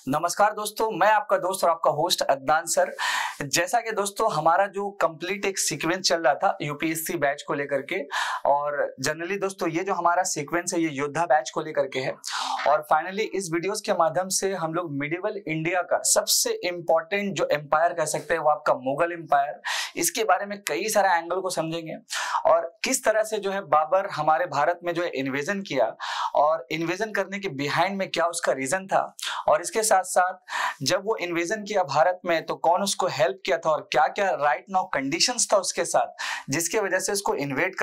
नमस्कार दोस्तों, मैं आपका दोस्त और आपका होस्ट अदनान सर। जैसा कि दोस्तों हमारा जो कंप्लीट एक सीक्वेंस चल रहा था यूपीएससी बैच को लेकर के, और जनरली दोस्तों ये जो हमारा सीक्वेंस है ये योद्धा बैच को लेकर के है। और फाइनली इस वीडियोस के माध्यम से हम लोग मिडिवल इंडिया का सबसे इंपॉर्टेंट जो एम्पायर कह सकते हैं वो आपका मुगल एम्पायर, इसके बारे में कई सारे एंगल को समझेंगे और किस तरह से जो है बाबर हमारे भारत में जो है इन्वेजन किया और इन्वेजन करने के बिहाइंड में क्या उसका रीजन था, और इसके साथ साथ जब वो इन्वेजन किया भारत में तो कौन उसको हेल्प किया था और क्या क्या राइट नाउ कंडीशंस था उसके साथ जिसके वजह से उसको इन्वेट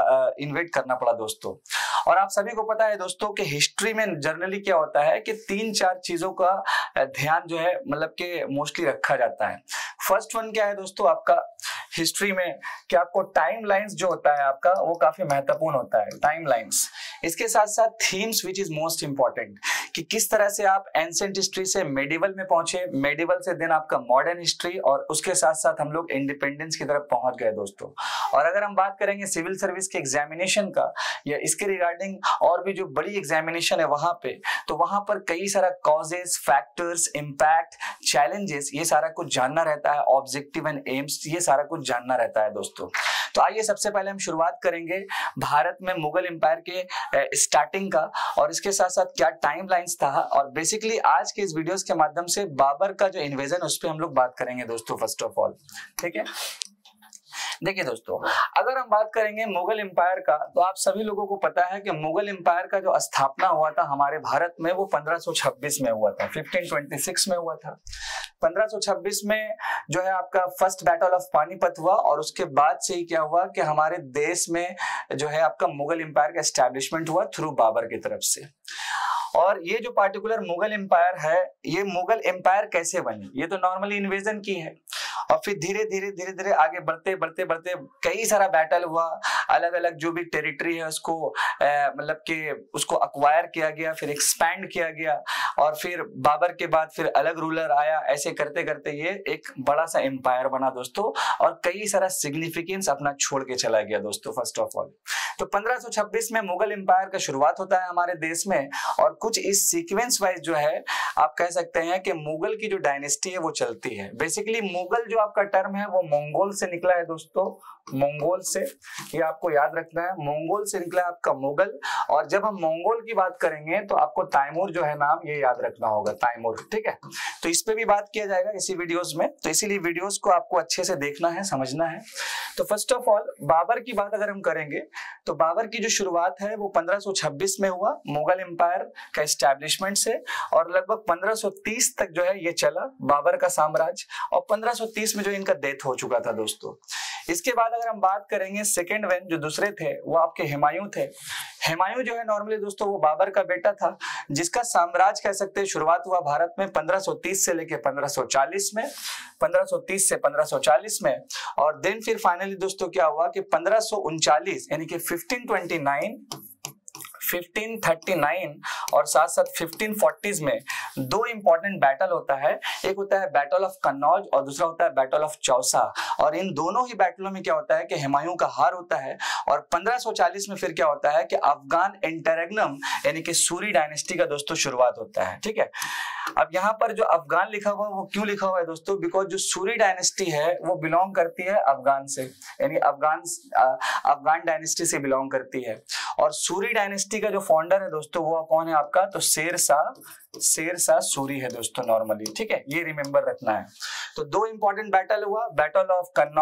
करना पड़ा दोस्तों। और आप सभी को पता है दोस्तों कि हिस्ट्री में जनरली क्या होता है कि 3-4 चीजों का ध्यान जो है मतलब कि मोस्टली रखा जाता है। फर्स्ट वन क्या है दोस्तों आपका हिस्ट्री में कि आपको टाइम लाइन्स जो होता है आपका वो काफी महत्वपूर्ण होता है, टाइम लाइन्स। इसके साथ साथ themes which is most important कि किस तरह से आप एंशिएंट हिस्ट्री से मेडिवल में पहुंचे, मेडिवल से देन आपका मॉडर्न हिस्ट्री, और उसके साथ साथ हम लोग इंडिपेंडेंस की तरफ पहुंच गए दोस्तों। और अगर हम बात करेंगे सिविल सर्विस के एग्जामिनेशन का या इसके रिगार्डिंग और भी जो बड़ी एग्जामिनेशन है वहां पे, तो वहां पर कई सारा कॉजेस, फैक्टर्स, इम्पैक्ट, चैलेंजेस, ये सारा कुछ जानना रहता है, ऑब्जेक्टिव एंड एम्स, ये सारा कुछ जानना रहता है दोस्तों। तो आइए सबसे पहले हम शुरुआत करेंगे भारत में मुगल एम्पायर के स्टार्टिंग का और इसके साथ साथ क्या टाइम लाइन्स था, और बेसिकली आज के इस वीडियोस के माध्यम से बाबर का जो इन्वेजन उस पर हम लोग बात करेंगे दोस्तों फर्स्ट ऑफ ऑल। ठीक है, देखिए दोस्तों अगर हम बात करेंगे मुगल एम्पायर का तो आप सभी लोगों को पता है कि मुगल एम्पायर का जो स्थापना हुआ था हमारे भारत में वो 1526 में हुआ था, 1526 में हुआ था। 1526 में जो है आपका फर्स्ट बैटल ऑफ पानीपत हुआ और उसके बाद से ही क्या हुआ कि हमारे देश में जो है आपका मुगल एम्पायर का एस्टैब्लिशमेंट हुआ थ्रू बाबर की तरफ से। और ये जो पार्टिकुलर मुगल एम्पायर है, ये मुगल एम्पायर कैसे बनी, ये तो नॉर्मली इन्वेजन की है और फिर धीरे धीरे आगे बढ़ते कई सारा बैटल हुआ, अलग अलग जो भी टेरिटरी है उसको मतलब कि उसको अक्वायर किया गया, फिर एक्सपैंड किया गया, और फिर बाबर के बाद फिर अलग रूलर आया, ऐसे करते करते ये एक बड़ा सा एम्पायर बना दोस्तों और कई सारा सिग्निफिकेंस अपना छोड़ के चला गया दोस्तों। फर्स्ट ऑफ ऑल तो 1526 में मुगल एम्पायर का शुरुआत होता है हमारे देश में, और कुछ इस सीक्वेंस वाइज जो है आप कह सकते हैं कि मुगल की जो डायनेस्टी है वो चलती है। बेसिकली मुगल जो आपका टर्म है वो मंगोल से निकला है दोस्तों, मंगोल से, ये आपको याद रखना है, मंगोल से निकला है आपका मुगल। और जब हम मंगोल की बात करेंगे तो आपको तैमूर जो है नाम ये याद रखना होगा, तैमूर। ठीक है, तो इस पे भी बात किया जाएगा इसी वीडियोस में, तो इसीलिए वीडियोस को आपको अच्छे से देखना है, समझना है। तो फर्स्ट ऑफ ऑल बाबर की बात अगर हम करेंगे तो बाबर की जो शुरुआत है वो 1526 में हुआ मुगल एम्पायर का एस्टैब्लिशमेंट से, और लगभग 1530 तक जो है ये चला बाबर का साम्राज्य, और 1530 में जो इनका डेथ हो चुका था दोस्तों। इसके बाद अगर हम बात करेंगे सेकेंड वन जो दूसरे थे वो आपके हुमायूं थे। हुमायूं जो है नॉर्मली दोस्तों वो बाबर का बेटा था जिसका साम्राज्य कह सकते हैं शुरुआत हुआ भारत में 1530 से लेके 1540 में, 1530 से 1540 में, और देन फिर फाइनली दोस्तों क्या हुआ कि 1539 यानी कि 1539 और साथ साथ 1540s में दो इंपॉर्टेंट बैटल होता है, एक होता है बैटल ऑफ कन्नौज और दूसरा होता है बैटल ऑफ चौसा। और इन दोनों ही बैटलों में क्या होता है कि हुमायूं का हार होता है, और 1540 में फिर क्या होता है कि अफगान इंटररेग्नम यानी कि सूरी डायनेस्टी का दोस्तों शुरुआत होता है। ठीक है, अब यहाँ पर जो अफगान लिखा हुआ है वो क्यों लिखा हुआ है दोस्तों, बिकॉज जो सूरी डायनेस्टी है वो बिलोंग करती है अफगान से, यानी अफगान डायनेस्टी से बिलोंग करती है। और सूरी डायनेस्टी का जो फाउंडर है दोस्तों वो कौन है आपका, तो शेर शाह सूरी है दोस्तों नॉर्मली। ठीक है, ये रिमेंबर रखना है। तो दो इंपॉर्टेंट बैटल हुआ, बैटल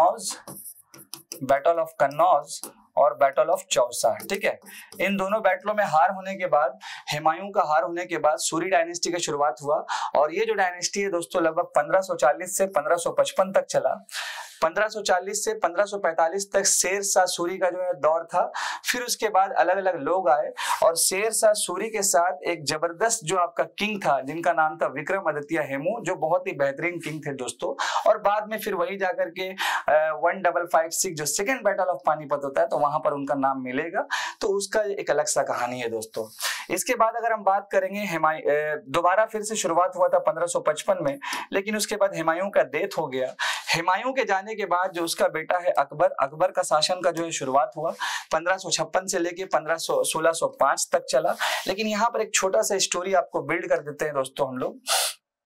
ऑफ कन्नौज और बैटल ऑफ चौसा। ठीक है, इन दोनों बैटलों में हार होने के बाद, हुमायूं का हार होने के बाद सूरी डायनेस्टी की शुरुआत हुआ, और ये जो डायनेस्टी है दोस्तों लगभग 1540 से 1555 तक चला। 1540 से 1545 तक शेर शाह सूरी का जो है दौर था। फिर उसके बाद अलग अलग लोग आए और शेर शाह सूरी के साथ एक जबरदस्त जो आपका किंग था जिनका नाम था विक्रमादित्य हेमू, जो बहुत ही बेहतरीन किंग थे दोस्तों। और बाद में फिर वही जाकर के 1556 जो सेकेंड बैटल ऑफ पानीपत होता है तो वहां पर उनका नाम मिलेगा, तो उसका एक अलग सा कहानी है दोस्तों। इसके बाद अगर हम बात करेंगे दोबारा फिर से शुरुआत हुआ था 1555 में, लेकिन उसके बाद हुमायूं का डेथ हो गया। हुमायूं के जाने के बाद जो उसका बेटा है अकबर का शासन का जो है शुरुआत हुआ 1556 से लेके 1605 तक चला। लेकिन यहाँ पर एक छोटा सा स्टोरी आपको बिल्ड कर देते हैं दोस्तों हम लोग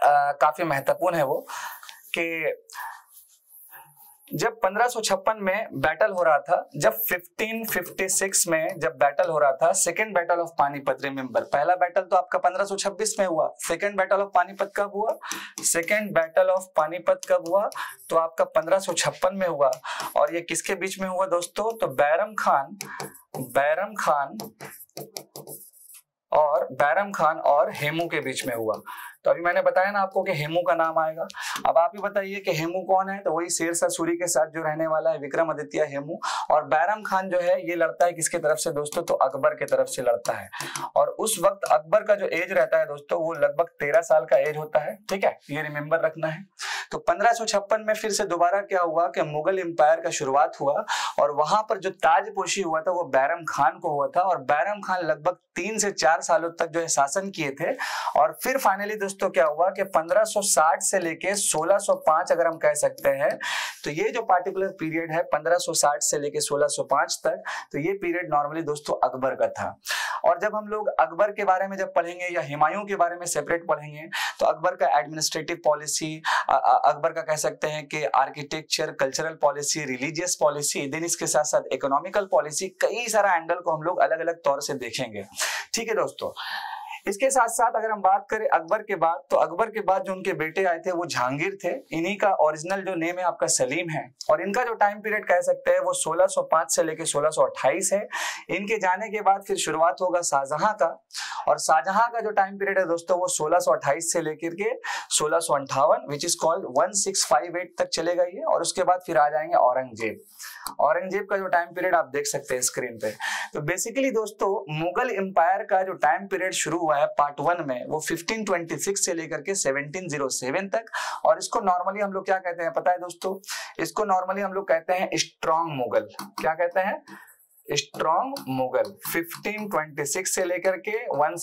काफी महत्वपूर्ण है वो कि जब 1556 में बैटल हो रहा था, जब 1556 में जब बैटल हो रहा था, second battle of Panipat, remember पहला बैटल तो आपका 1526 में हुआ, सेकेंड बैटल ऑफ पानीपत कब हुआ, सेकेंड बैटल ऑफ पानीपत कब हुआ, तो आपका 1556 में हुआ। और ये किसके बीच में हुआ दोस्तों, तो बैरम खान और हेमू के बीच में हुआ। तो अभी मैंने बताया ना आपको कि हेमू का नाम आएगा। अब आप ही बताइए कि हेमू कौन है, तो वही शेरशाह सूरी के साथ जो रहने वाला है विक्रमादित्य हेमू। और बैरम खान जो है ये लड़ता है किसके तरफ से दोस्तों, तो अकबर के तरफ से लड़ता है। और उस वक्त अकबर का जो एज रहता है दोस्तों वो लगभग 13 साल का एज होता है, ठीक है, ये रिमेंबर रखना है। तो 1556 में फिर से दोबारा क्या हुआ कि मुगल एम्पायर का शुरुआत हुआ और वहां पर जो ताजपोशी हुआ था वो बैरम खान को हुआ था। और बैरम खान लगभग 3 से 4 सालों तक जो है शासन किए थे। और फिर फाइनली दोस्तों क्या हुआ कि 1560 से लेके 1605 अगर हम कह सकते हैं, तो ये जो पार्टिकुलर पीरियड है 1560 से लेके 1605 तक, तो ये पीरियड नॉर्मली दोस्तों अकबर का था। और जब हम लोग अकबर के बारे में जब पढ़ेंगे या हुमायूं के बारे में सेपरेट पढ़ेंगे, तो अकबर का एडमिनिस्ट्रेटिव पॉलिसी, अकबर का कह सकते हैं कि architecture, cultural policy, religious policy, then इसके साथ साथ इकोनॉमिकल पॉलिसी, कई सारा एंगल को हम लोग अलग अलग तौर से देखेंगे, ठीक है दोस्तों। इसके साथ साथ अगर हम बात करें अकबर के बाद, तो अकबर के बाद जो उनके बेटे आए थे वो जहांगीर थे। इन्हीं का ओरिजिनल जो नेम है आपका सलीम है। और इनका जो टाइम पीरियड कह सकते हैं वो 1605 से लेके 1628 है। इनके जाने के बाद फिर शुरुआत होगा शाहजहां का। और शाहजहां का जो टाइम पीरियड है दोस्तों वो 1628 से लेकर के 1658 विच इज कॉल्ड 1658 तक चलेगा ये। और उसके बाद फिर आ जाएंगे औरंगजेब। औरंगजेब का जो टाइम पीरियड आप देख सकते हैं स्क्रीन पे। तो बेसिकली दोस्तों मुगल एम्पायर का जो टाइम पीरियड शुरू हुआ है पार्ट 1 में वो 1526 से लेकर के 1707 तक। और इसको नॉर्मली हम लोग क्या कहते हैं पता है दोस्तों, इसको नॉर्मली हम लोग कहते हैं स्ट्रॉन्ग मुगल। क्या कहते हैं, स्ट्रॉन्ग मुगल, 1526 से लेकर के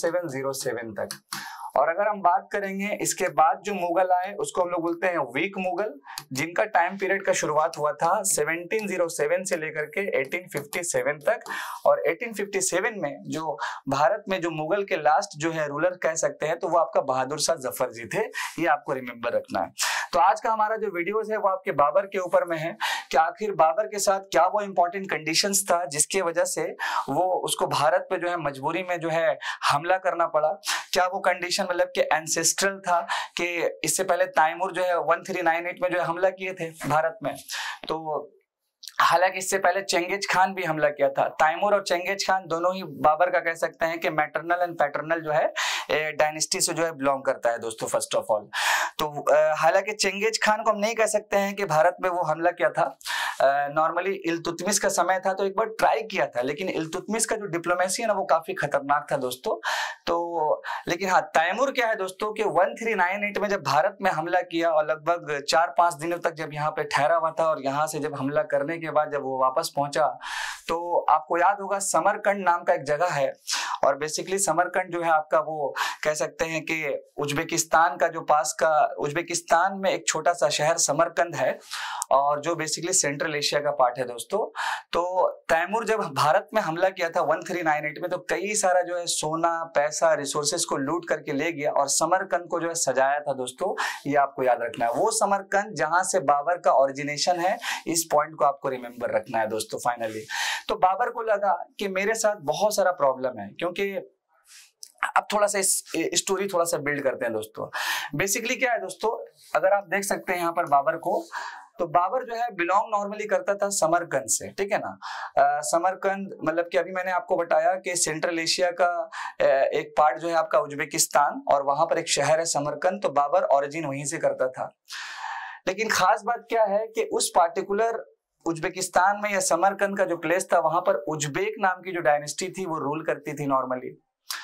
1707 तक। और अगर हम बात करेंगे इसके बाद जो मुगल आए उसको हम लोग बोलते हैं वीक मुगल, जिनका टाइम पीरियड का शुरुआत हुआ था 1707 से लेकर के 1857 तक। और 1857 में जो भारत में जो मुगल के लास्ट जो है रूलर कह सकते हैं तो वो आपका बहादुर शाह जफर जी थे, ये आपको रिमेंबर रखना है। तो आज का हमारा जो वीडियोस है वो आपके बाबर के ऊपर में है कि आखिर बाबर के साथ क्या वो इंपॉर्टेंट कंडीशंस था जिसके वजह से वो उसको भारत पे जो है मजबूरी में जो है हमला करना पड़ा। क्या वो कंडीशन मतलब कि एंसेस्ट्रल था कि इससे पहले तैमूर जो है 1398 में जो है हमला किए थे भारत में, तो हालांकि इससे पहले चंगेज खान भी हमला किया था। तैमूर और चंगेज खान दोनों ही बाबर का कह सकते हैं कि मैटरनल एंड पैटर्नल जो है डायनेस्टी से जो है बिलोंग करता है दोस्तों फर्स्ट ऑफ ऑल। तो हालांकि चंगेज खान को हम नहीं कह सकते हैं कि भारत में वो हमला किया था। नॉर्मली इल्तुतमिश का समय था तो एक बार ट्राई किया था, लेकिन इल्तुतमिश का जो डिप्लोमेसी है ना वो काफी खतरनाक था दोस्तों। तो लेकिन हाँ तैमूर क्या है दोस्तों कि 1398 में जब भारत में हमला किया और लगभग 4-5 दिनों तक जब यहाँ पे ठहरा हुआ था और यहाँ से जब हमला करने के बाद जब वो वापस पहुंचा तो आपको याद होगा समरकंद नाम का एक जगह है। और बेसिकली समरकंद जो है आपका वो कह सकते हैं कि उज्बेकिस्तान का जो पास का उज्बेकिस्तान में एक छोटा सा शहर समरकंद है और जो बेसिकली सेंट्रल एशिया का पार्ट है दोस्तों। तो तैमूर जब भारत में हमला किया था 1398 में तो कई सारा जो है सोना पैसा रिसोर्सेज को लूट करके ले गया और समरकंद को जो है सजाया था दोस्तों, ये आपको याद रखना है। वो समरकंद जहां से बाबर का ओरिजिनेशन है, इस पॉइंट को आपको रिमेंबर रखना है दोस्तों। फाइनली तो बाबर को लगा कि मेरे साथ बहुत सारा प्रॉब्लम है, क्योंकि अब थोड़ा सा स्टोरी थोड़ा सा बिल्ड करते हैं दोस्तों। बेसिकली क्या है दोस्तों, अगर आप देख सकते हैं यहाँ पर बाबर को, तो बाबर जो है बिलोंग नॉर्मली करता था समरकंद से, ठीक है ना। समरकंद मतलब कि अभी मैंने आपको बताया कि सेंट्रल एशिया का एक पार्ट जो है आपका उज्बेकिस्तान और वहां पर एक शहर है समरकंद, तो बाबर ओरिजिन वहीं से करता था। लेकिन खास बात क्या है कि उस पार्टिकुलर उज्बेकिस्तान में या समरकंद का जो प्लेस था वहां पर उज्बेक नाम की जो डायनेस्टी थी वो रूल करती थी नॉर्मली।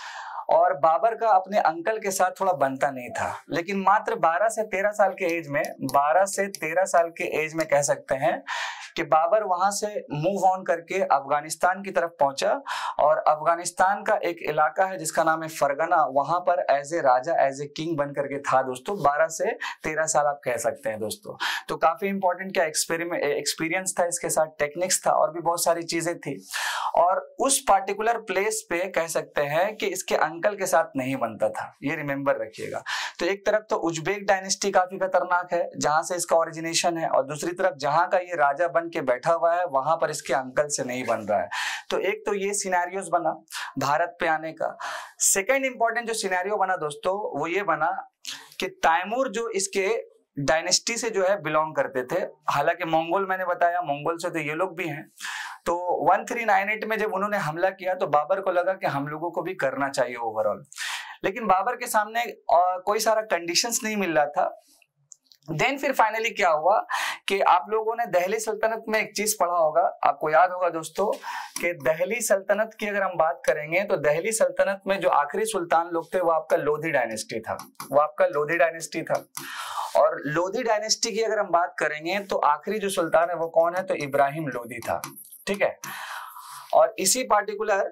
और बाबर का अपने अंकल के साथ थोड़ा बनता नहीं था, लेकिन मात्र 12 से 13 साल के एज में 12 से 13 साल के एज में कह सकते हैं कि बाबर वहां से मूव ऑन करके अफगानिस्तान की तरफ पहुंचा। और अफगानिस्तान का एक इलाका है जिसका नाम है फरगना, वहां पर एज ए राजा एज ए किंग बन करके था दोस्तों। 12 से 13 साल आप कह सकते हैं दोस्तों। तो काफी इंपॉर्टेंट क्या एक्सपीरियंस था इसके साथ, टेक्निक्स था और भी बहुत सारी चीजें थी। और उस पार्टिकुलर प्लेस पे कह सकते हैं कि इसके अंकल के साथ नहीं बनता था, ये रिमेंबर रखिएगा। तो एक तरफ तो उज्बेक डायनेस्टी काफी खतरनाक है जहां से इसका ओरिजिनेशन है, और दूसरी तरफ जहां का ये राजा बन के बैठा हुआ है वहां पर इसके अंकल से नहीं बन रहा है। तो एक तो ये सिनेरियोस बना भारत पे आने का। सेकेंड इंपॉर्टेंट जो सिनेरियो बना दोस्तों वो ये बना कि तैमूर जो इसके डायनेस्टी से जो है बिलोंग करते थे, हालांकि मंगोल मैंने बताया मंगोल से तो ये लोग भी हैं। तो 1398 में जब उन्होंने हमला किया तो बाबर को लगा कि हम लोगों को भी करना चाहिए ओवरऑल, लेकिन बाबर के सामने कोई सारा कंडीशंस नहीं मिल रहा था। देन फिर फाइनली क्या हुआ कि आप लोगों ने दिल्ली सल्तनत में एक चीज पढ़ा होगा, आपको याद होगा दोस्तों कि दिल्ली सल्तनत की अगर हम बात करेंगे तो दिल्ली सल्तनत में जो आखिरी सुल्तान लोग थे वो आपका लोधी डायनेस्टी था, वो आपका लोधी डायनेस्टी था। और लोधी डायनेस्टी की अगर हम बात करेंगे तो आखिरी जो सुल्तान है वो कौन है, तो इब्राहिम लोधी था, ठीक है। और इसी पार्टिकुलर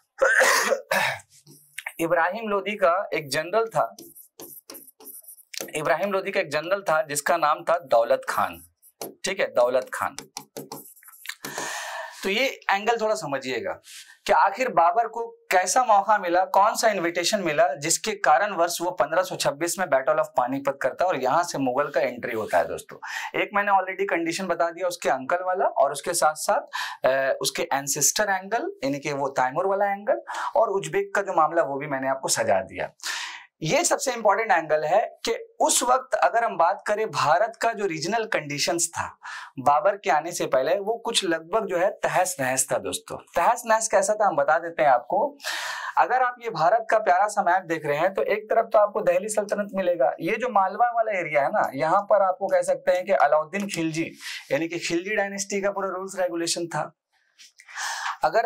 इब्राहिम लोधी का एक जनरल था, इब्राहिम लोधी का एक जनरल था जिसका नाम था दौलत खान, ठीक है, दौलत खान। तो ये एंगल थोड़ा समझिएगा कि आखिर बाबर को कैसा मौका मिला, कौन सा इनविटेशन मिला जिसके कारण वर्ष वो 1526 में बैटल ऑफ पानीपत करता है और यहां से मुगल का एंट्री होता है दोस्तों। एक मैंने ऑलरेडी कंडीशन बता दिया उसके अंकल वाला, और उसके साथ साथ उसके एंसेस्टर एंगल यानी कि वो तैमूर वाला एंगल, और उज्बेक का जो मामला वो भी मैंने आपको सजा दिया। ये सबसे इंपॉर्टेंट एंगल है कि उस वक्त अगर हम बात करें भारत का जो रीजनल कंडीशंस था बाबर के आने से पहले वो कुछ लगभग जो है तहस नहस था दोस्तों। तहस नहस कैसा था हम बता देते हैं आपको। अगर आप ये भारत का प्यारा सा मैप देख रहे हैं तो एक तरफ तो आपको दिल्ली सल्तनत मिलेगा, ये जो मालवा वाला एरिया है ना यहाँ पर आपको कह सकते हैं कि अलाउद्दीन खिलजी यानी कि खिलजी डायनेस्टी का पूरा रूल्स रेगुलेशन था। अगर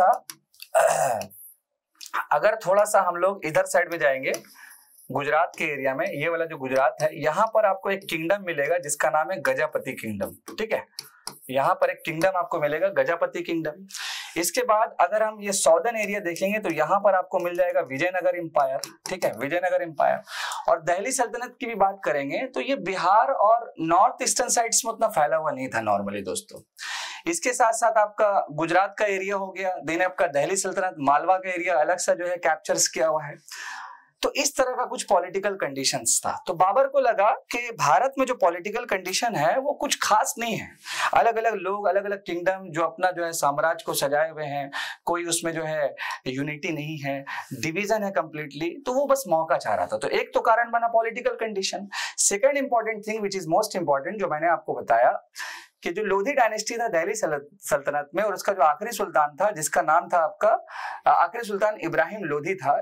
थोड़ा सा हम लोग इधर साइड में जाएंगे गुजरात के एरिया में, ये वाला जो गुजरात है यहाँ पर आपको एक किंगडम मिलेगा जिसका नाम है गजापति किंगडम, ठीक है। यहाँ पर एक किंगडम आपको मिलेगा गजापति किंगडम। इसके बाद अगर हम ये सॉर्दर्न एरिया देखेंगे तो यहाँ पर आपको मिल जाएगा विजयनगर एम्पायर, ठीक है, विजयनगर एम्पायर। और दिल्ली सल्तनत की भी बात करेंगे तो ये बिहार और नॉर्थ ईस्टर्न साइड्स में उतना फैला हुआ नहीं था नॉर्मली दोस्तों। इसके साथ साथ आपका गुजरात का एरिया हो गया, देन आपका दिल्ली सल्तनत मालवा का एरिया अलग सा जो है कैप्चर्स किया हुआ है। तो इस तरह का कुछ पॉलिटिकल कंडीशंस था। तो बाबर को लगा कि भारत में जो पॉलिटिकल कंडीशन है वो कुछ खास नहीं है, अलग अलग लोग अलग अलग किंगडम जो अपना जो है साम्राज्य को सजाए हुए हैं, कोई उसमें जो है यूनिटी नहीं है, डिवीजन है कंप्लीटली। तो वो बस मौका चाह रहा था। तो एक तो कारण बना political condition. Second important thing which is most important जो मैंने आपको बताया कि जो लोधी डायनेस्टी था दिल्ली सल्तनत में और उसका जो आखिरी सुल्तान था जिसका नाम था आपका आखिरी सुल्तान इब्राहिम लोधी था,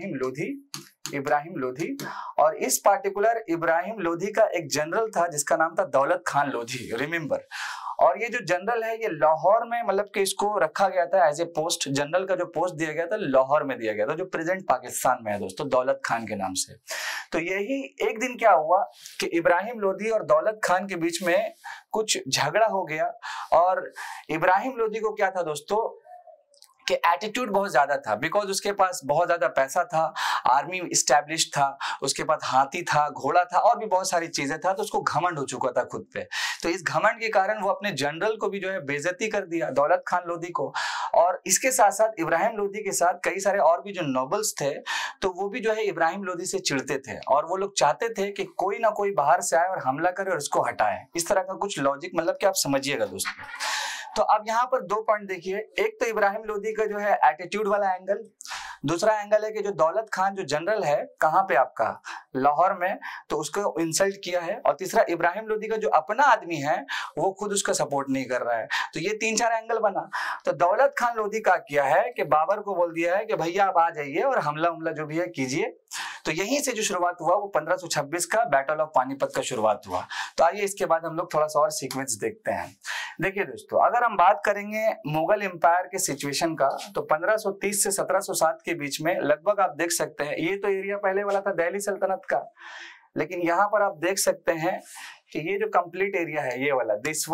इब्राहिम लोधी। और इस पार्टिकुलर इब्राहिम लोधी का एक जनरल था जिसका नाम था दौलत खान लोधी, रिमेंबर। और ये जो जनरल है ये लाहौर में मतलब कि इसको रखा गया था एज ए पोस्ट, जनरल का जो पोस्ट दिया गया था लाहौर में दिया गया था जो प्रेजेंट पाकिस्तान में है दोस्तों, दौलत खान के नाम से। तो यही एक दिन क्या हुआ कि इब्राहिम लोधी और दौलत खान के बीच में कुछ झगड़ा हो गया। और इब्राहिम लोधी को क्या था दोस्तों कि एटीट्यूड बहुत ज्यादा था, बिकॉज उसके पास बहुत ज्यादा पैसा था, आर्मी इस्टेब्लिश था, उसके पास हाथी था, घोड़ा था और भी बहुत सारी चीजें था। तो उसको घमंड हो चुका था खुद पे। तो इस घमंड के कारण वो अपने जनरल को भी जो है बेइज्जती कर दिया, दौलत खान लोधी को। और इसके साथ साथ इब्राहिम लोधी के साथ कई सारे और भी जो नोबल्स थे तो वो भी जो है इब्राहिम लोधी से चिढ़ते थे और वो लोग चाहते थे कि कोई ना कोई बाहर से आए और हमला करे और इसको हटाए। इस तरह का कुछ लॉजिक मतलब कि आप समझिएगा दोस्तों। तो अब यहाँ पर दो पॉइंट देखिए, एक तो इब्राहिम लोधी का जो है एटीट्यूड वाला एंगल, दूसरा एंगल है कि जो दौलत खान जो जनरल है कहाँ पे आपका लाहौर में, तो उसको इंसल्ट किया है। और तीसरा इब्राहिम लोधी का जो अपना आदमी है वो खुद उसका सपोर्ट नहीं कर रहा है। तो ये 3-4 एंगल बना। तो दौलत खान लोधी का किया है कि बाबर को बोल दिया है कि भैया आप आ जाइए और हमला जो भी है कीजिए। तो यहीं से जो शुरुआत हुआ वो 1526 का बैटल ऑफ पानीपत का शुरुआत हुआ। तो आइए इसके बाद हम लोग थोड़ा सा और सीक्वेंस देखते हैं। देखिए दोस्तों, अगर हम बात करेंगे मुगल एम्पायर के सिचुएशन का तो 1530 से 1707 के बीच में लगभग आप देख सकते हैं, ये तो एरिया पहले वाला था दिल्ली सल्तनत का, लेकिन यहाँ पर आप देख सकते हैं कि ये जो कंप्लीट एरिया है ये वाला दिस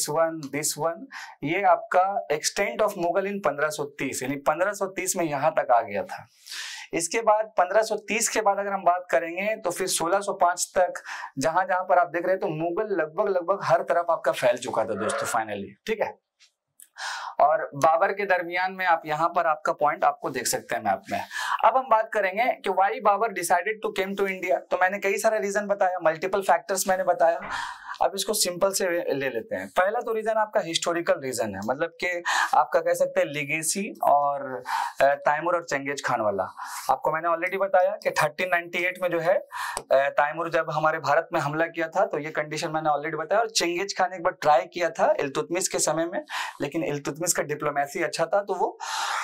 वन ये आपका एक्सटेंट ऑफ मुगल इन 1530 यानी 1530 में यहाँ तक आ गया था। इसके बाद 1530 के बाद अगर हम बात करेंगे तो फिर 1605 तक जहां जहां पर आप देख रहे हैं तो मुगल लगभग हर तरफ आपका फैल चुका था दोस्तों फाइनली, ठीक है। और बाबर के दरमियान में आप यहाँ पर आपका पॉइंट आपको देख सकते हैं मैप में। अब हम बात करेंगे कि why Babur decided to came to India. तो मैंने कई सारे रीजन बताया, मल्टीपल फैक्टर्स मैंने बताया। अब इसको सिंपल से ले लेते हैं। पहला तो रीजन आपका हिस्टोरिकल रीजन है, मतलब कि आपका कह सकते हैं लिगेसी और तैमूर और चंगेज खान वाला। आपको मैंने ऑलरेडी बताया कि 1398 में जो है तैमूर जब हमारे भारत में हमला किया था, तो ये कंडीशन मैंने ऑलरेडी बताया। और चंगेज खान एक बार ट्राई किया था इल्तुतमिश के समय में, लेकिन इल्तुतमिश का डिप्लोमेसी अच्छा था तो वो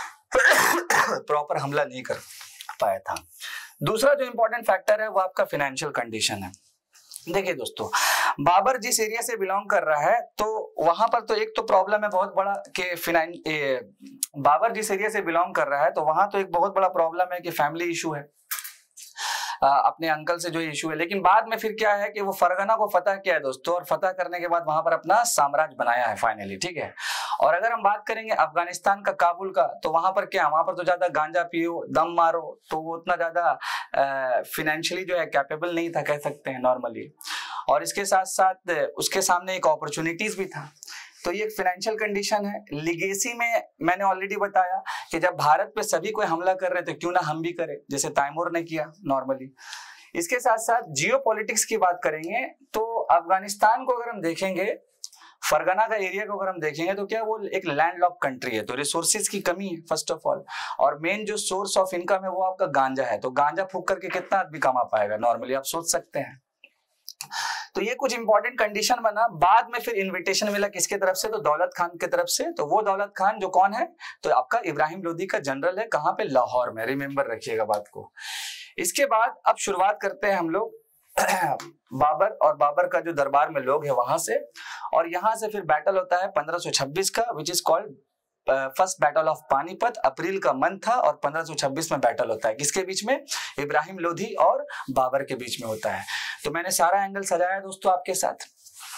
प्रॉपर हमला नहीं कर पाया था। दूसरा जो इंपॉर्टेंट फैक्टर है वो आपका फाइनेंशियल कंडीशन है। देखिए दोस्तों, बाबर जिस एरिया से बिलोंग कर रहा है तो वहां पर तो एक तो प्रॉब्लम है बहुत बड़ा कि बाबर जिस एरिया से बिलोंग कर रहा है तो वहां तो एक बहुत बड़ा प्रॉब्लम है कि फैमिली इशू है, अपने अंकल से जो इशू है। लेकिन बाद में फिर क्या है कि वो फरगना को फतह किया है दोस्तों, और फतह करने के बाद वहां पर अपना साम्राज्य बनाया है फाइनली, ठीक है। और अगर हम बात करेंगे अफगानिस्तान का, काबुल का, तो वहां पर क्या, वहां पर तो ज्यादा गांजा पियो, दम मारो, तो वो उतना ज्यादा फाइनेंशियली जो है कैपेबल नहीं था, कह सकते हैं नॉर्मली। और इसके साथ साथ उसके सामने एक अपॉर्चुनिटीज भी था। तो ये एक फाइनेंशियल कंडीशन है। लिगेसी में मैंने ऑलरेडी बताया कि जब भारत पे सभी कोई हमला कर रहे थे, क्यों ना हम भी करें, जैसे तैमूर ने किया नॉर्मली। इसके साथ साथ जियोपॉलिटिक्स की बात करेंगे तो अफगानिस्तान को अगर हम देखेंगे, फरगना का एरिया को अगर हम देखेंगे तो क्या वो एक लैंडलॉक कंट्री है, तो रिसोर्सेज की कमी है फर्स्ट ऑफ ऑल। और मेन जो सोर्स ऑफ इनकम है वो आपका गांजा है, तो गांजा फूक करके कितना आदमी कमा पाएगा नॉर्मली, आप सोच सकते हैं। तो ये कुछ इंपॉर्टेंट कंडीशन बना। बाद में फिर इनविटेशन मिला किसके तरफ से, तो दौलत खान की तरफ से। तो वो दौलत खान जो कौन है, तो आपका इब्राहिम लोदी का जनरल है, कहां पे, लाहौर में, रिमेंबर रखिएगा बात को। इसके बाद अब शुरुआत करते हैं हम लोग बाबर और बाबर का जो दरबार में लोग है वहां से। और यहां से फिर बैटल होता है 1526 का, which is called first battle of Panipat. April का मंथ था और 1526 में बैटल होता है, किसके बीच में, इब्राहिम लोधी और बाबर के बीच में होता है। तो मैंने सारा एंगल सजाया दोस्तों आपके साथ।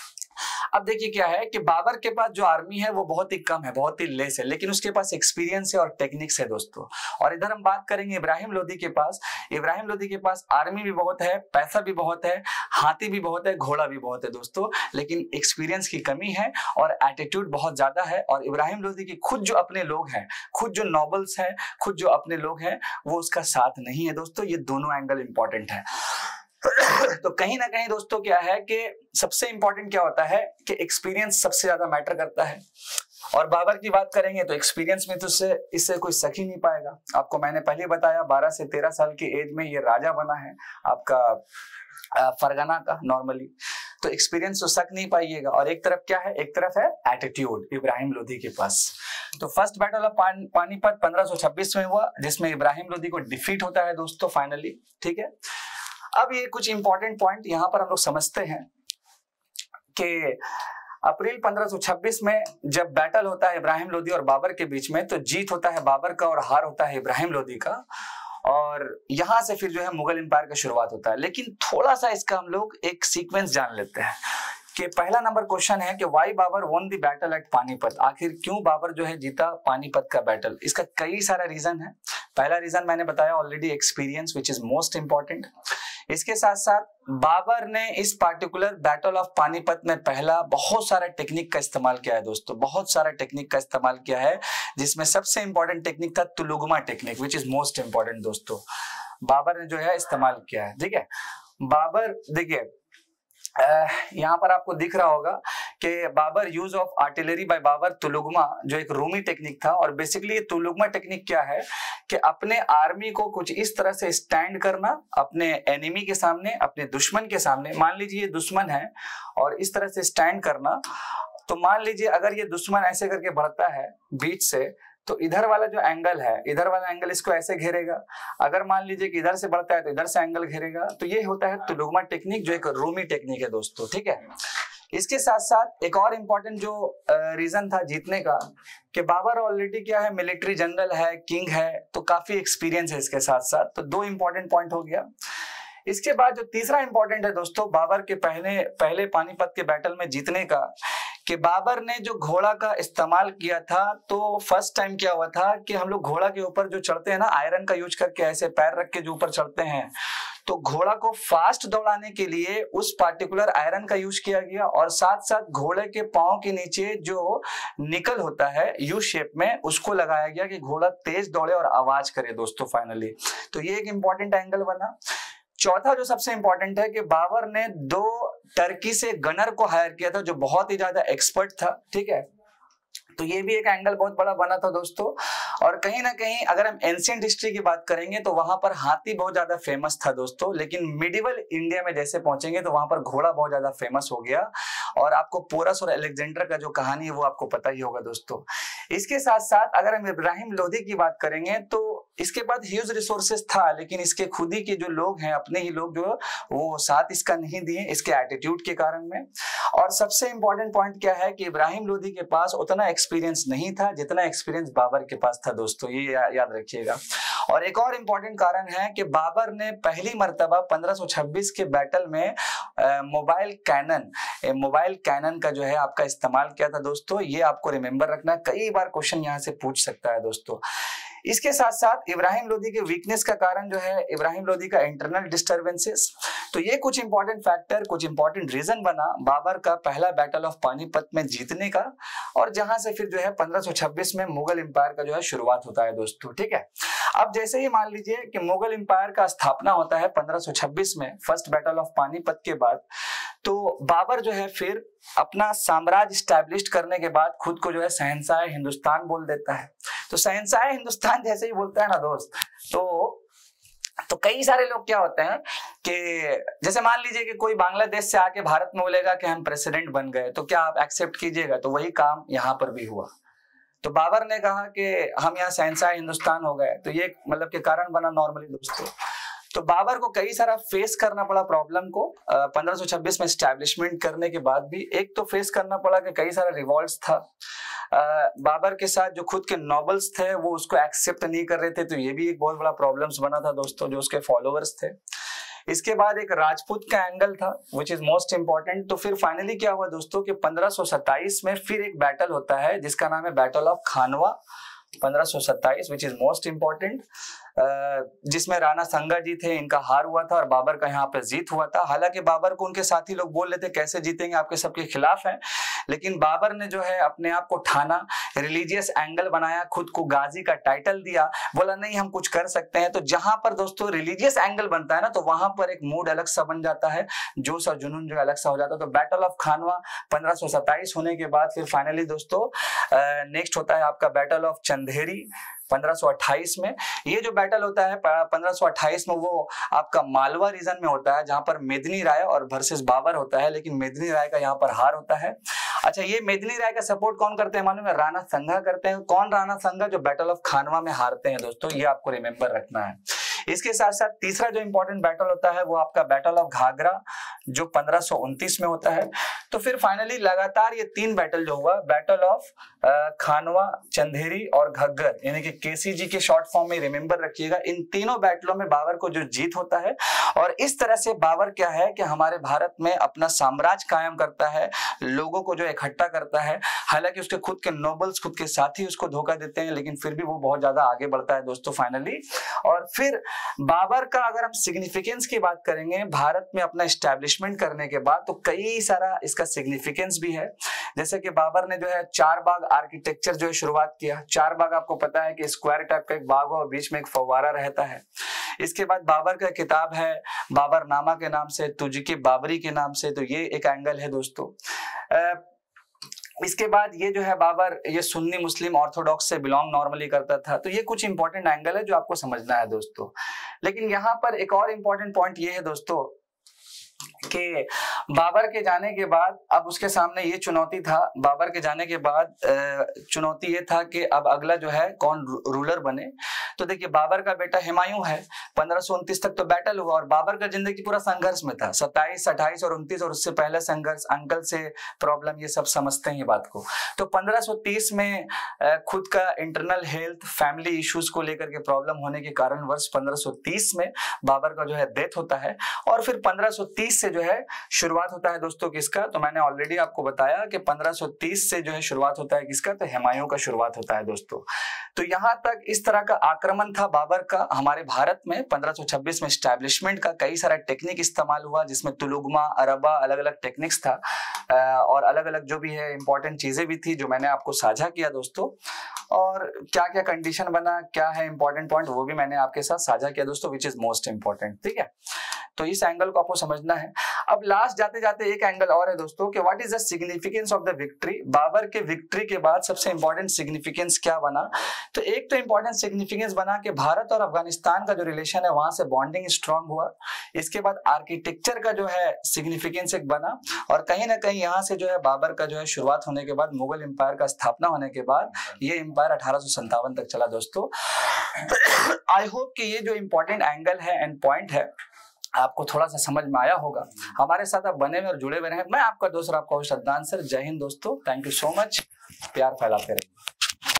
अब देखिए क्या है कि बाबर के पास जो आर्मी है वो बहुत ही कम है, बहुत ही लेस है, लेकिन उसके पास एक्सपीरियंस है और टेक्निक्स है दोस्तों। और इधर हम बात करेंगे इब्राहिम लोधी के पास। इब्राहिम लोधी के पास आर्मी भी बहुत है, पैसा भी बहुत है, हाथी भी बहुत है, घोड़ा भी बहुत है दोस्तों, लेकिन एक्सपीरियंस की कमी है और एटीट्यूड बहुत ज्यादा है। और इब्राहिम लोधी की खुद जो अपने लोग हैं, खुद जो नॉबल्स हैं, खुद जो अपने लोग हैं, वो उसका साथ नहीं है दोस्तों। ये दोनों एंगल इंपॉर्टेंट है। तो कहीं ना कहीं दोस्तों क्या है कि सबसे इंपॉर्टेंट क्या होता है कि एक्सपीरियंस सबसे ज्यादा मैटर करता है। और बाबर की बात करेंगे तो एक्सपीरियंस में तो इससे कोई शक ही नहीं पाएगा। आपको मैंने पहले बताया 12 से 13 साल की एज में ये राजा बना है आपका फरगना का नॉर्मली, तो एक्सपीरियंस तो शक नहीं पाइएगा। और एक तरफ क्या है, एक तरफ है एटीट्यूड इब्राहिम लोधी के पास। तो फर्स्ट बैटल ऑफ पानीपत 1526 में हुआ, जिसमें इब्राहिम लोधी को डिफीट होता है दोस्तों फाइनली, ठीक है। अब ये कुछ इंपॉर्टेंट पॉइंट यहां पर हम लोग समझते हैं कि अप्रैल 1526 में जब बैटल होता है इब्राहिम लोधी और बाबर के बीच में, तो जीत होता है बाबर का और हार होता है इब्राहिम लोधी का। और यहां से फिर जो है मुगल एम्पायर का शुरुआत होता है। लेकिन थोड़ा सा इसका हम लोग एक सीक्वेंस जान लेते हैं कि पहला नंबर क्वेश्चन है कि why Babur won the battle at Panipat. आखिर क्यों बाबर जो है जीता पानीपत का बैटल। इसका कई सारा रीजन है। पहला रीजन मैंने बताया already, experience which is most important. इसके साथ साथ बाबर ने इस पार्टिकुलर बैटल ऑफ पानीपत में पहला बहुत सारा टेक्निक का इस्तेमाल किया है दोस्तों, बहुत सारा टेक्निक का इस्तेमाल किया है, जिसमें सबसे इंपॉर्टेंट टेक्निक था tulughma technique, which is most important दोस्तों। बाबर ने जो है इस्तेमाल किया है, ठीक है। बाबर देखिए यहाँ पर आपको दिख रहा होगा कि Babur use of artillery by Babur tulughma, जो एक रूमी टेक्निक था। और बेसिकली ये तुलुगमा टेक्निक क्या है कि अपने आर्मी को कुछ इस तरह से स्टैंड करना अपने एनिमी के सामने, अपने दुश्मन के सामने। मान लीजिए ये दुश्मन है और इस तरह से स्टैंड करना। तो मान लीजिए अगर ये दुश्मन ऐसे करके बढ़ता है बीच से, तो इधर वाला जो एंगल है, इधर वाला एंगल इसको ऐसे घेरेगा। अगर मान लीजिए कि इधर से बढ़ता है तो इधर से एंगल घेरेगा। तो ये होता है तुलुगमा टेक्निक, जो एक रूमी टेक्निक है दोस्तों, ठीक है। इसके साथ साथ एक और इम्पोर्टेंट जो रीजन था जीतने का कि बाबर ऑलरेडी क्या है, मिलिट्री जनरल है, किंग है, तो काफी एक्सपीरियंस है इसके साथ साथ। तो दो इंपॉर्टेंट पॉइंट हो गया। इसके बाद जो तीसरा इंपॉर्टेंट है दोस्तों बाबर के पहले पानीपत के बैटल में जीतने का, कि बाबर ने जो घोड़ा का इस्तेमाल किया था। तो फर्स्ट टाइम क्या हुआ था कि हम लोग घोड़ा के ऊपर जो चढ़ते हैं ना, आयरन का यूज करके ऐसे पैर रख के जो ऊपर चढ़ते हैं, तो घोड़ा को फास्ट दौड़ाने के लिए उस पार्टिकुलर आयरन का यूज किया गया, और साथ साथ घोड़े के पांव के नीचे जो निकल होता है यू शेप में, उसको लगाया गया कि घोड़ा तेज दौड़े और आवाज करे दोस्तों फाइनली। तो ये एक इंपॉर्टेंट एंगल बना। चौथा जो सबसे इंपॉर्टेंट है कि बाबर ने 2 टर्की से गनर को हायर किया था जो बहुत ही ज्यादा एक्सपर्ट था, ठीक है। तो ये भी एक एंगल बहुत बड़ा बना था दोस्तों। और कहीं ना कहीं अगर हम एंशिएंट हिस्ट्री की बात करेंगे तो वहां पर हाथी बहुत ज्यादा फेमस था दोस्तों, लेकिन मिडिवल इंडिया में जैसे पहुंचेंगे तो वहां पर घोड़ा बहुत ज्यादा फेमस हो गया। और आपको पोरस और अलेक्जेंडर का जो कहानी है वो आपको पता ही होगा दोस्तों। इसके साथ साथ अगर हम इब्राहिम लोदी की बात करेंगे तो इसके पास ह्यूज रिसोर्सेस था, लेकिन इसके खुद ही के जो लोग हैं, अपने ही लोग जो वो साथ इसका नहीं दिए इसके एटीट्यूड के कारण में। और सबसे इंपॉर्टेंट पॉइंट क्या है कि इब्राहिम लोदी के पास उतना एक्सपीरियंस नहीं था जितना एक्सपीरियंस बाबर के पास था दोस्तों, ये याद रखिएगा। और एक और इंपॉर्टेंट कारण है कि बाबर ने पहली मर्तबा 1526 के बैटल में मोबाइल कैनन का जो है आपका इस्तेमाल किया था दोस्तों। ये आपको रिमेंबर रखना, कई बार क्वेश्चन यहाँ से पूछ सकता है दोस्तों। इसके साथ साथ इब्राहिम लोदी के वीकनेस का कारण जो है इब्राहिम लोदी का इंटरनल डिस्टर्बेंसेस। तो ये कुछ इंपॉर्टेंट फैक्टर, कुछ इंपॉर्टेंट रीजन बना बाबर का पहला बैटल ऑफ पानीपत में जीतने का, और जहां से फिर जो है 1526 में मुगल एम्पायर का जो है शुरुआत होता है दोस्तों, ठीक है। अब जैसे ही मान लीजिए कि मुगल एम्पायर का स्थापना होता है 1526 में फर्स्ट बैटल ऑफ पानीपत के बाद, तो बाबर जो है फिर अपना साम्राज्य स्टैब्लिश करने के बाद खुद को जो है शहंशाह हिंदुस्तान बोल देता है। तो शहंशाह हिंदुस्तान जैसे ही बोलता है ना दोस्त, तो कई सारे लोग क्या होते हैं कि जैसे मान लीजिए कि कोई बांग्लादेश से आके भारत में बोलेगा कि हम प्रेसिडेंट बन गए, तो क्या आप एक्सेप्ट कीजिएगा? तो वही काम यहाँ पर भी हुआ। तो बाबर ने कहा कि हम यहाँ शहंशाह हिंदुस्तान हो गए, तो ये मतलब के कारण बना नॉर्मली दोस्तों। तो बाबर को कई सारा फेस करना पड़ा प्रॉब्लम को 1526 में स्टैब्लिशमेंट करने के बाद भी। एक तो फेस करना पड़ा कि कई सारा रिवॉल्ट्स था, बाबर के साथ जो खुद के नॉबल्स थे वो उसको एक्सेप्ट नहीं कर रहे थे, तो ये भी एक बहुत बड़ा प्रॉब्लम्स बना था दोस्तों जो उसके फॉलोअर्स थे। इसके बाद एक राजपूत का एंगल था विच इज मोस्ट इंपॉर्टेंट। तो फिर फाइनली क्या हुआ दोस्तों कि 1527 में फिर एक बैटल होता है जिसका नाम है battle of Khanwa 1527 which is most important, जिसमें राणा संगा जी थे, इनका हार हुआ था और बाबर का यहाँ पे जीत हुआ था। हालांकि बाबर को उनके साथी लोग बोल रहे थे कैसे जीतेंगे, आपके सबके खिलाफ हैं, लेकिन बाबर ने जो है अपने आप को ठाना, रिलीजियस एंगल बनाया, खुद को गाजी का टाइटल दिया, बोला नहीं हम कुछ कर सकते हैं। तो जहां पर दोस्तों रिलीजियस एंगल बनता है ना, तो वहां पर एक मूड अलग सा बन जाता है, जोश और जुनून जो अलग सा हो जाता है। तो बैटल ऑफ खानवा 1527 होने के बाद फिर फाइनली दोस्तों नेक्स्ट होता है आपका बैटल ऑफ चंदेरी 1528 में। ये जो बैटल होता है 1528 में वो आपका मालवा रीजन में होता है, जहां पर मेदिनी राय और वर्सेस बाबर होता है, लेकिन मेदिनी राय का यहाँ पर हार होता है। अच्छा, ये मेदिनी राय का सपोर्ट कौन करते हैं मालूम है? राणा संगा करते हैं। कौन राणा संगा? जो बैटल ऑफ खानवा में हारते हैं दोस्तों, ये आपको रिमेंबर रखना है। इसके साथ साथ तीसरा जो इंपॉर्टेंट बैटल होता है वो आपका बैटल ऑफ घाघरा जो 1529 में होता है। तो फिर फाइनली लगातार ये 3 बैटल जो हुआ, बैटल ऑफ खानवा, चंदेरी और घग्गर, यानी कि केसीजी के शॉर्ट फॉर्म में रिमेंबर रखिएगा, इन तीनों बैटलों में बाबर को जो जीत होता है। और इस तरह से बाबर क्या है कि हमारे भारत में अपना साम्राज्य कायम करता है, लोगों को जो इकट्ठा करता है। हालांकि उसके खुद के नोबल्स, खुद के साथी उसको धोखा देते हैं, लेकिन फिर भी वो बहुत ज्यादा आगे बढ़ता है दोस्तों फाइनली। और फिर बाबर का अगर हम सिग्निफिकेंस की बात करेंगे भारत में अपना एस्टैब्लिशमेंट करने के बाद, तो कई सारा इसका सिग्निफिकेंस भी है। जैसे कि बाबर ने जो है 4 बाग आर्किटेक्चर जो है शुरुआत किया। 4 बाग आपको पता है कि स्क्वायर टाइप का एक बाग और बीच में एक फव्वारा रहता है। इसके बाद बाबर का किताब है बाबरनामा के नाम से, तुझकी बाबरी के नाम से, तो ये एक एंगल है दोस्तों। इसके बाद ये जो है बाबर ये सुन्नी मुस्लिम ऑर्थोडॉक्स से बिलोंग नॉर्मली करता था। तो ये कुछ इंपॉर्टेंट एंगल है जो आपको समझना है दोस्तों। लेकिन यहाँ पर एक और इंपॉर्टेंट पॉइंट ये है दोस्तों कि बाबर के जाने के बाद अब उसके सामने ये चुनौती था, बाबर के जाने के बाद चुनौती ये था कि अब अगला जो है कौन रूलर बने। तो देखिए बाबर का बेटा हुमायूं है, 1529 तक तो बैटल हुआ और बाबर का जिंदगी पूरा संघर्ष में था, 27, 28 और 29, और उससे पहले संघर्ष, अंकल से प्रॉब्लम, ये सब समझते हैं बात को। तो 1530 में खुद का इंटरनल हेल्थ, फैमिली इश्यूज को लेकर के प्रॉब्लम होने के कारण वर्ष 1530 में बाबर का जो है डेथ होता है। और फिर 1530 से जो है शुरुआत होता है दोस्तों किसका, तो मैंने ऑलरेडी आपको बताया कि 1530 से जो है शुरुआत होता है किसका, तो हुमायूं का शुरुआत होता है दोस्तों। तो यहाँ तक इस तरह का आक्रमण था बाबर का हमारे भारत में। 1526 में स्टैब्लिशमेंट का कई सारा टेक्निक इस्तेमाल हुआ, जिसमें तुलुगमा, अरबा, अलग अलग टेक्निक्स था और अलग अलग जो भी है इंपॉर्टेंट चीजें भी थी जो मैंने आपको साझा किया दोस्तों। और क्या क्या कंडीशन बना, क्या है इंपॉर्टेंट पॉइंट, वो भी मैंने आपके साथ साझा किया दोस्तों, विच इज मोस्ट इंपॉर्टेंट। ठीक है, तो इस एंगल को आपको समझना है। अब लास्ट जाते जाते एक एंगल और है दोस्तों कि what is the significance of the victory. Babur के विक्ट्री के बाद सबसे इंपॉर्टेंट सिग्निफिकेंस क्या बना, तो एक तो इंपॉर्टेंट सिग्निफिकेंस बना कि भारत और अफगानिस्तान का जो रिलेशन है वहां से बॉन्डिंग स्ट्रांग हुआ। इसके बाद आर्किटेक्चर का जो है सिग्निफिकेंस एक बना, और कहीं ना कहीं यहाँ से जो है बाबर का जो है शुरुआत होने के बाद, मुगल एम्पायर का स्थापना होने के बाद ये एम्पायर 1857 तक चला दोस्तों। आई होप कि ये जो इंपॉर्टेंट एंगल है एंड पॉइंट है आपको थोड़ा सा समझ में आया होगा। हमारे साथ आप बने हुए और जुड़े हुए रहें। मैं आपका दोस्त, आपका होस्ट अदनान सर। जय हिंद दोस्तों, थैंक यू सो मच, प्यार फैलाते रहिए।